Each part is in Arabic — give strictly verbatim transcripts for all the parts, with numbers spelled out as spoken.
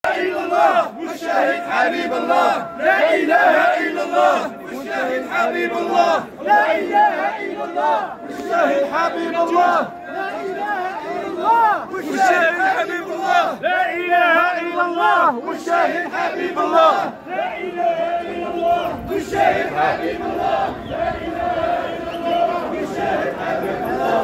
إلا الله والشهيد حبيب الله. لا إله إلا الله والشهيد حبيب الله. لا إله إلا الله والشهيد حبيب الله. لا إله إلا الله والشهيد حبيب الله. لا إله إلا الله والشهيد حبيب الله. لا إله إلا الله والشهيد حبيب الله. لا إله إلا الله والشهيد حبيب الله.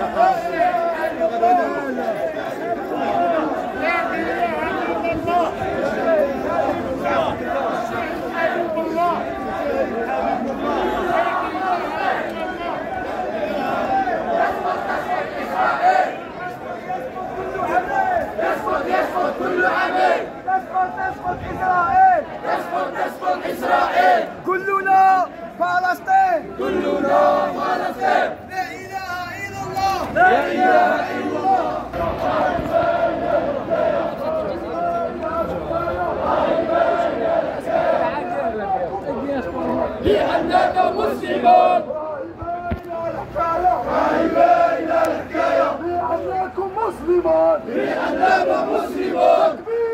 تسقط إسرائيل. تسقط تسقط إسرائيل. كلنا فلسطين. كلنا فلسطين. لا إله إلا الله. لا إله إلا الله. لأننا مسلمون. إلى الحكاية. لأنكم مسلمون. لأننا مسلمون.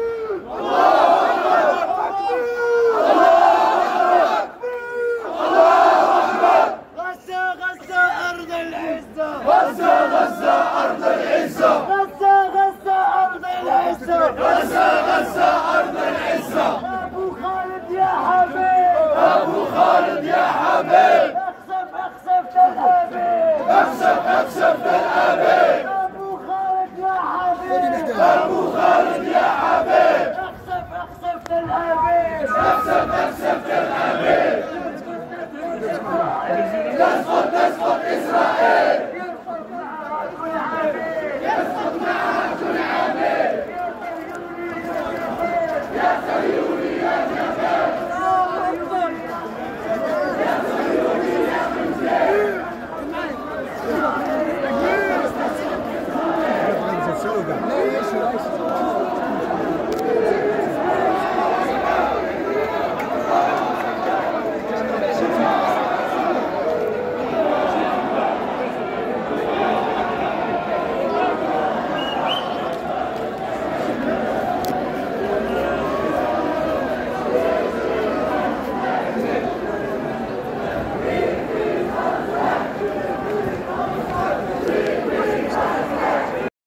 غزة غزة أرض العزة. غزة غزة أرض العزة. غزة غزة أرض العزة. أبو خالد يا حبيب. أبو خالد يا حبيب. اقصف اقصف تل أبيب. اقصف اقصف تل أبيب. أبو خالد يا حبيب. أبو خالد يا حبيب. اقصف اقصف تل أبيب. اقصف اقصف تل أبيب. تسقط تسقط إسرائيل. يسقط معها كل عبيد. يا سيد